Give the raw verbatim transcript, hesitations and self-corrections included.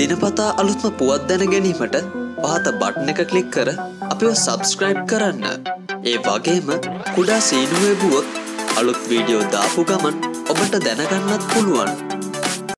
දිනපතා අලුත්ම පුවත් දැන ගැනීමට පහත බටන් එක ක්ලික් කර අපිව සබ්ස්ක්‍රයිබ් කරන්න. ඒ වගේම කුඩා සීනුවේ බුවොත් අලුත් වීඩියෝ දාපු ගමන් ඔබට දැනගන්නත් පුළුවන්.